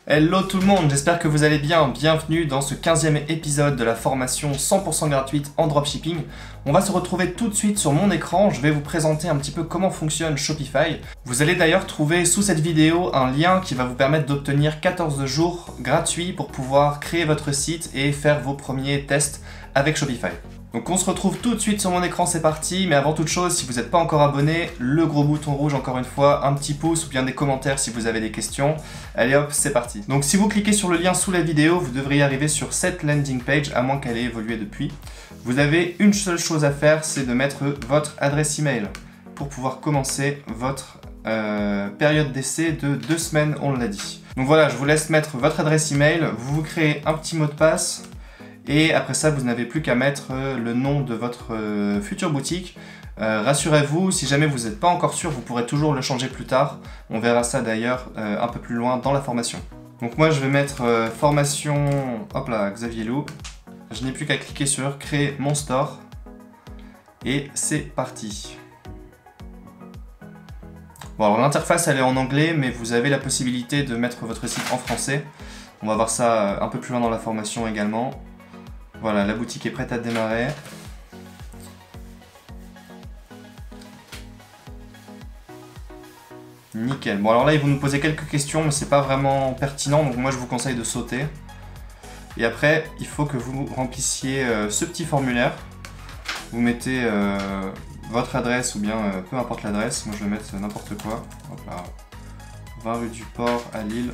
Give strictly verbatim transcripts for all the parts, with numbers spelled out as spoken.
Hello tout le monde, j'espère que vous allez bien. Bienvenue dans ce quinzième épisode de la formation cent pour cent gratuite en dropshipping. On va se retrouver tout de suite sur mon écran, je vais vous présenter un petit peu comment fonctionne Shopify. Vous allez d'ailleurs trouver sous cette vidéo un lien qui va vous permettre d'obtenir quatorze jours gratuits pour pouvoir créer votre site et faire vos premiers tests avec Shopify. Donc on se retrouve tout de suite sur mon écran, c'est parti, mais avant toute chose, si vous n'êtes pas encore abonné, le gros bouton rouge encore une fois, un petit pouce ou bien des commentaires si vous avez des questions. Allez hop, c'est parti. Donc si vous cliquez sur le lien sous la vidéo, vous devriez arriver sur cette landing page, à moins qu'elle ait évolué depuis. Vous avez une seule chose à faire, c'est de mettre votre adresse email pour pouvoir commencer votre euh, période d'essai de deux semaines, on l'a dit. Donc voilà, je vous laisse mettre votre adresse email, vous vous créez un petit mot de passe. Et après ça, vous n'avez plus qu'à mettre le nom de votre future boutique. Euh, Rassurez-vous, si jamais vous n'êtes pas encore sûr, vous pourrez toujours le changer plus tard. On verra ça d'ailleurs euh, un peu plus loin dans la formation. Donc moi, je vais mettre euh, formation, hop là, Xavier Lou. Je n'ai plus qu'à cliquer sur créer mon store. Et c'est parti. Bon, alors l'interface, elle est en anglais, mais vous avez la possibilité de mettre votre site en français. On va voir ça un peu plus loin dans la formation également. Voilà, la boutique est prête à démarrer. Nickel. Bon alors là, ils vont nous poser quelques questions, mais c'est pas vraiment pertinent, donc moi je vous conseille de sauter. Et après, il faut que vous remplissiez euh, ce petit formulaire. Vous mettez euh, votre adresse ou bien euh, peu importe l'adresse. Moi je vais mettre n'importe quoi. Hop là. vingt rue du Port à Lille.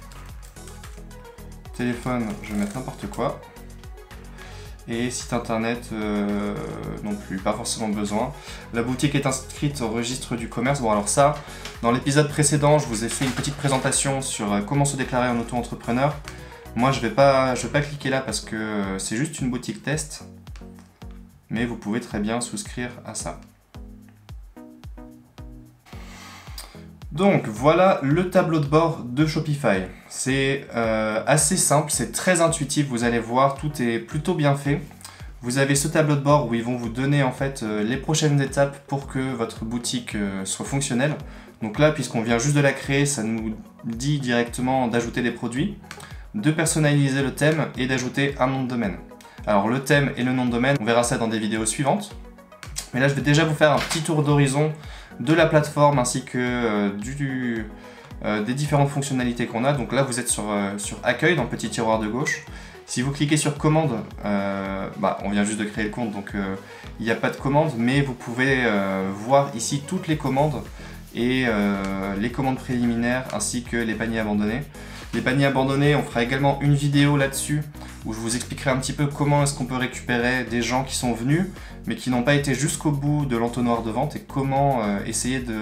Téléphone, je vais mettre n'importe quoi. Et site internet, euh, non plus, pas forcément besoin. La boutique est inscrite au registre du commerce. Bon alors ça, dans l'épisode précédent, je vous ai fait une petite présentation sur comment se déclarer en auto-entrepreneur. Moi je vais pas, je vais pas cliquer là parce que c'est juste une boutique test. Mais vous pouvez très bien souscrire à ça. Donc voilà le tableau de bord de Shopify. C'est euh, assez simple, c'est très intuitif, vous allez voir, tout est plutôt bien fait. Vous avez ce tableau de bord où ils vont vous donner en fait euh, les prochaines étapes pour que votre boutique euh, soit fonctionnelle. Donc là, puisqu'on vient juste de la créer, ça nous dit directement d'ajouter des produits, de personnaliser le thème et d'ajouter un nom de domaine. Alors le thème et le nom de domaine, on verra ça dans des vidéos suivantes. Mais là, je vais déjà vous faire un petit tour d'horizon de la plateforme ainsi que euh, du, euh, des différentes fonctionnalités qu'on a. Donc là, vous êtes sur, euh, sur Accueil dans le petit tiroir de gauche. Si vous cliquez sur Commande, euh, bah, on vient juste de créer le compte, donc euh, il n'y a pas de commande, mais vous pouvez euh, voir ici toutes les commandes et euh, les commandes préliminaires ainsi que les paniers abandonnés. Les paniers abandonnés, on fera également une vidéo là-dessus où je vous expliquerai un petit peu comment est-ce qu'on peut récupérer des gens qui sont venus mais qui n'ont pas été jusqu'au bout de l'entonnoir de vente et comment euh, essayer de,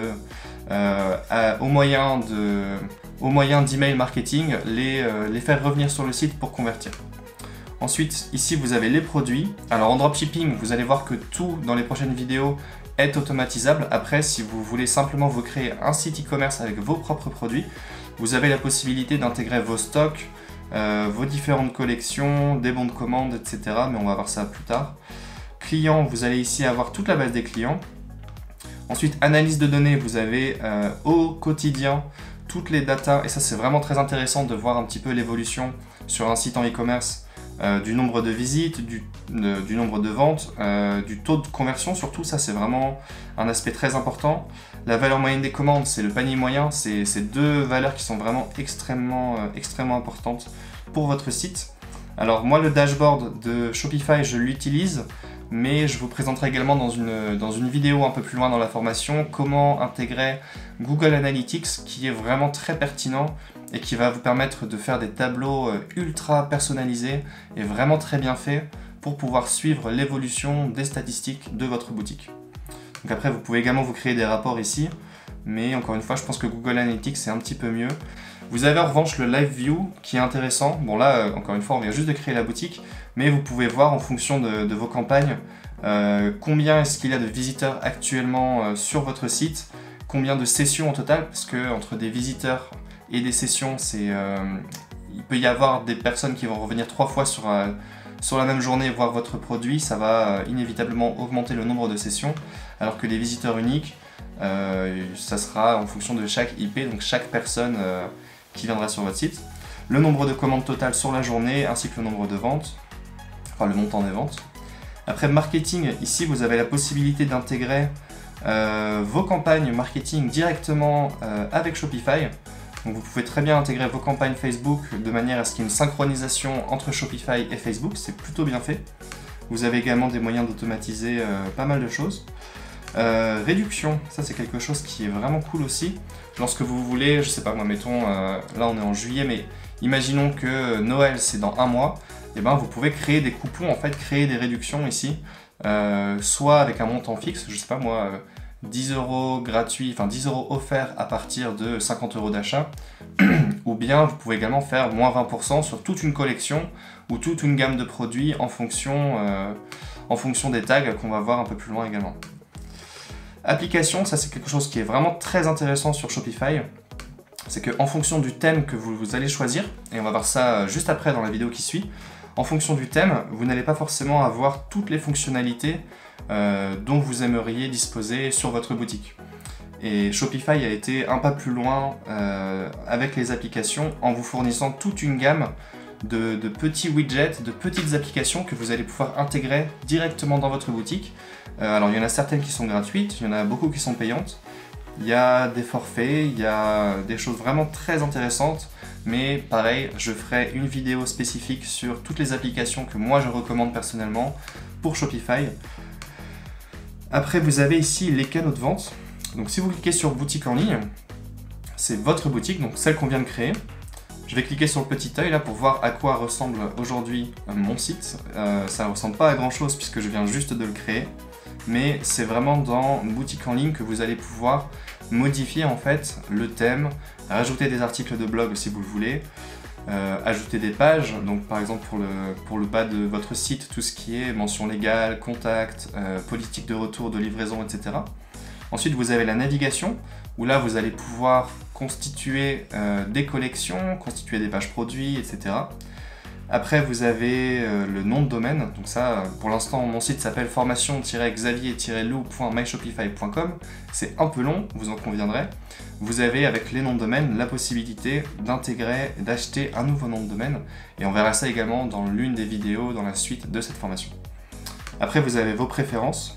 euh, à, au moyen de, au moyen d'email marketing, les, euh, les faire revenir sur le site pour convertir. Ensuite, ici vous avez les produits. Alors en dropshipping, vous allez voir que tout dans les prochaines vidéos est automatisable. Après, si vous voulez simplement vous créer un site e-commerce avec vos propres produits, vous avez la possibilité d'intégrer vos stocks, euh, vos différentes collections, des bons de commande, et cetera. Mais on va voir ça plus tard. Clients, vous allez ici avoir toute la base des clients. Ensuite, analyse de données, vous avez euh, au quotidien toutes les datas. Et ça, c'est vraiment très intéressant de voir un petit peu l'évolution sur un site en e-commerce. Euh, du nombre de visites, du, de, du nombre de ventes, euh, du taux de conversion surtout, ça c'est vraiment un aspect très important. La valeur moyenne des commandes, c'est le panier moyen, c'est ces deux valeurs qui sont vraiment extrêmement, euh, extrêmement importantes pour votre site. Alors moi le dashboard de Shopify je l'utilise, mais je vous présenterai également dans une, dans une vidéo un peu plus loin dans la formation comment intégrer Google Analytics qui est vraiment très pertinent et qui va vous permettre de faire des tableaux ultra personnalisés et vraiment très bien faits pour pouvoir suivre l'évolution des statistiques de votre boutique. Donc après, vous pouvez également vous créer des rapports ici, mais encore une fois, je pense que Google Analytics c'est un petit peu mieux. Vous avez en revanche le Live View qui est intéressant. Bon là, encore une fois, on vient juste de créer la boutique, mais vous pouvez voir en fonction de, de vos campagnes euh, combien est-ce qu'il y a de visiteurs actuellement euh, sur votre site, combien de sessions au total, parce que entre des visiteurs et des sessions, c'est, euh, il peut y avoir des personnes qui vont revenir trois fois sur, euh, sur la même journée voir votre produit, ça va euh, inévitablement augmenter le nombre de sessions, alors que les visiteurs uniques, euh, ça sera en fonction de chaque I P, donc chaque personne euh, qui viendra sur votre site. le nombre de commandes totales sur la journée, ainsi que le nombre de ventes, enfin le montant des ventes. Après marketing, ici vous avez la possibilité d'intégrer euh, vos campagnes marketing directement euh, avec Shopify. Donc vous pouvez très bien intégrer vos campagnes Facebook de manière à ce qu'il y ait une synchronisation entre Shopify et Facebook, c'est plutôt bien fait. Vous avez également des moyens d'automatiser euh, pas mal de choses. Euh, réduction, ça c'est quelque chose qui est vraiment cool aussi. Lorsque vous voulez, je sais pas moi, mettons, euh, là on est en juillet, mais imaginons que Noël c'est dans un mois, et ben vous pouvez créer des coupons, en fait, créer des réductions ici, euh, soit avec un montant fixe, je sais pas moi, euh, dix euros gratuits, enfin dix euros offerts à partir de cinquante euros d'achat, ou bien vous pouvez également faire moins vingt pour cent sur toute une collection ou toute une gamme de produits en fonction, euh, en fonction des tags qu'on va voir un peu plus loin également. Application, ça c'est quelque chose qui est vraiment très intéressant sur Shopify. C'est qu'en fonction du thème que vous, vous allez choisir, et on va voir ça juste après dans la vidéo qui suit, en fonction du thème, vous n'allez pas forcément avoir toutes les fonctionnalités euh, dont vous aimeriez disposer sur votre boutique. Et Shopify a été un pas plus loin euh, avec les applications en vous fournissant toute une gamme de, de petits widgets, de petites applications que vous allez pouvoir intégrer directement dans votre boutique. Euh, alors il y en a certaines qui sont gratuites, il y en a beaucoup qui sont payantes. Il y a des forfaits, il y a des choses vraiment très intéressantes, mais pareil, je ferai une vidéo spécifique sur toutes les applications que moi je recommande personnellement pour Shopify. Après, vous avez ici les canaux de vente. Donc si vous cliquez sur boutique en ligne, c'est votre boutique, donc celle qu'on vient de créer. Je vais cliquer sur le petit œil là pour voir à quoi ressemble aujourd'hui mon site. Euh, ça ne ressemble pas à grand chose puisque je viens juste de le créer. Mais c'est vraiment dans une boutique en ligne que vous allez pouvoir modifier en fait le thème, rajouter des articles de blog si vous le voulez, euh, ajouter des pages, donc par exemple pour le, pour le bas de votre site, tout ce qui est mention légale, contact, euh, politique de retour, de livraison, et cetera. Ensuite vous avez la navigation, où là vous allez pouvoir constituer euh, des collections, constituer des pages produits, et cetera. Après, vous avez euh, le nom de domaine. Donc ça, pour l'instant, mon site s'appelle formation tiret xavier tiret lou point my shopify point com. C'est un peu long, vous en conviendrez. Vous avez, avec les noms de domaine, la possibilité d'intégrer, d'acheter un nouveau nom de domaine. Et on verra ça également dans l'une des vidéos dans la suite de cette formation. Après, vous avez vos préférences.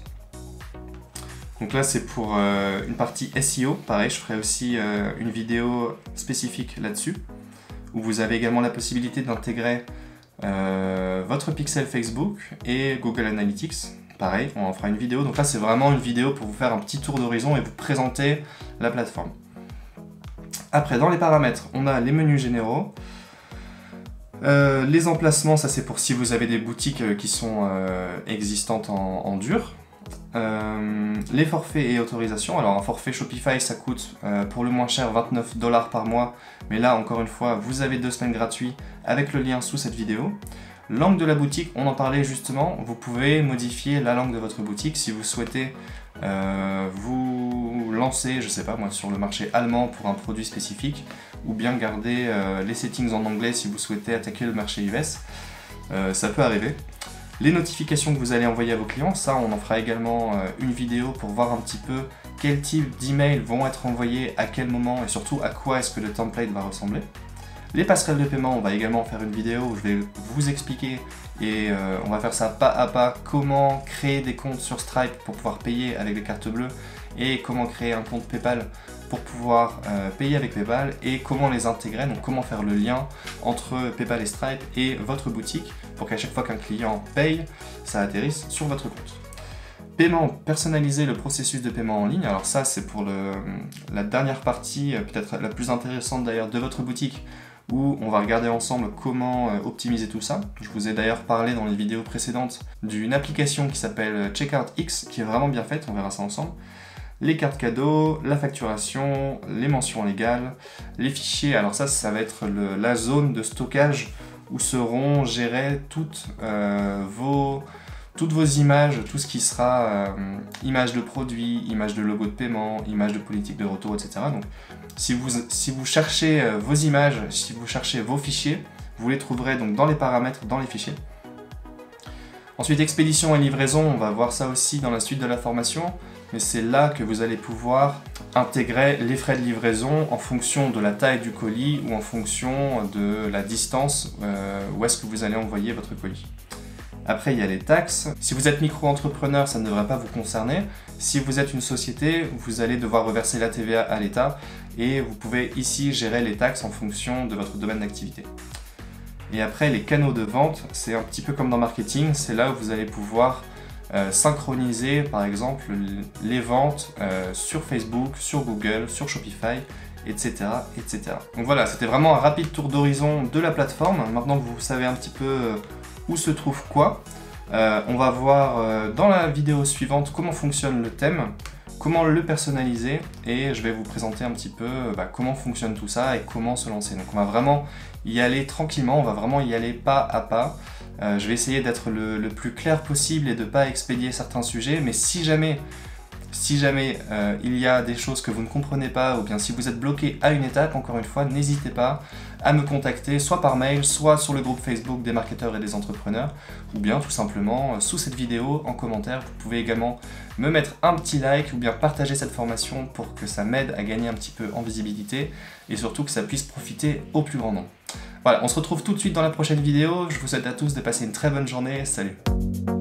Donc là, c'est pour euh, une partie S E O. Pareil, je ferai aussi euh, une vidéo spécifique là-dessus, où vous avez également la possibilité d'intégrer euh, votre pixel Facebook et Google Analytics. Pareil, on en fera une vidéo. Donc là, c'est vraiment une vidéo pour vous faire un petit tour d'horizon et vous présenter la plateforme. Après, dans les paramètres, on a les menus généraux. Euh, les emplacements, ça c'est pour si vous avez des boutiques qui sont euh, existantes en, en dur. Euh, les forfaits et autorisations. Alors un forfait Shopify ça coûte euh, pour le moins cher vingt-neuf dollars par mois, mais là encore une fois vous avez deux semaines gratuits avec le lien sous cette vidéo. Langue de la boutique, on en parlait justement, vous pouvez modifier la langue de votre boutique si vous souhaitez euh, vous lancer, je sais pas moi, sur le marché allemand pour un produit spécifique, ou bien garder euh, les settings en anglais si vous souhaitez attaquer le marché U S, euh, ça peut arriver. Les notifications que vous allez envoyer à vos clients, ça on en fera également une vidéo pour voir un petit peu quel type d'emails vont être envoyés à quel moment et surtout à quoi est-ce que le template va ressembler. Les passerelles de paiement, on va également faire une vidéo où je vais vous expliquer et euh, on va faire ça pas à pas, comment créer des comptes sur Stripe pour pouvoir payer avec les cartes bleues et comment créer un compte PayPal pour pouvoir euh, payer avec PayPal et comment les intégrer, donc comment faire le lien entre PayPal et Stripe et votre boutique pour qu'à chaque fois qu'un client paye, ça atterrisse sur votre compte. Paiement, personnaliser le processus de paiement en ligne. Alors ça, c'est pour le, la dernière partie, peut-être la plus intéressante d'ailleurs de votre boutique, où on va regarder ensemble comment euh, optimiser tout ça. Je vous ai d'ailleurs parlé dans les vidéos précédentes d'une application qui s'appelle CheckoutX, qui est vraiment bien faite, on verra ça ensemble. Les cartes cadeaux, la facturation, les mentions légales, les fichiers. Alors ça, ça va être le, la zone de stockage où seront gérées toutes, euh, vos, toutes vos images, tout ce qui sera euh, images de produits, images de logo de paiement, images de politique de retour, et cetera. Donc si vous, si vous cherchez euh, vos images, si vous cherchez vos fichiers, vous les trouverez donc dans les paramètres, dans les fichiers. Ensuite, expédition et livraison, on va voir ça aussi dans la suite de la formation. mais c'est là que vous allez pouvoir intégrer les frais de livraison en fonction de la taille du colis ou en fonction de la distance euh, où est-ce que vous allez envoyer votre colis. Après, il y a les taxes. Si vous êtes micro-entrepreneur, ça ne devrait pas vous concerner. Si vous êtes une société, vous allez devoir reverser la T V A à l'État et vous pouvez ici gérer les taxes en fonction de votre domaine d'activité. Et après, les canaux de vente, c'est un petit peu comme dans marketing, c'est là où vous allez pouvoir euh, synchroniser, par exemple, les ventes euh, sur Facebook, sur Google, sur Shopify, et cetera, et cetera. Donc voilà, c'était vraiment un rapide tour d'horizon de la plateforme. Maintenant que vous savez un petit peu euh, où se trouve quoi, euh, on va voir euh, dans la vidéo suivante comment fonctionne le thème, comment le personnaliser, et je vais vous présenter un petit peu euh, bah, comment fonctionne tout ça et comment se lancer. Donc on va vraiment y aller tranquillement, on va vraiment y aller pas à pas. Euh, je vais essayer d'être le, le plus clair possible et de ne pas expédier certains sujets, mais si jamais, si jamais euh, il y a des choses que vous ne comprenez pas, ou bien si vous êtes bloqué à une étape, encore une fois, n'hésitez pas à me contacter, soit par mail, soit sur le groupe Facebook des marketeurs et des entrepreneurs, ou bien tout simplement sous cette vidéo, en commentaire. Vous pouvez également me mettre un petit like, ou bien partager cette formation pour que ça m'aide à gagner un petit peu en visibilité, et surtout que ça puisse profiter au plus grand nombre. Voilà, on se retrouve tout de suite dans la prochaine vidéo. Je vous souhaite à tous de passer une très bonne journée. Salut!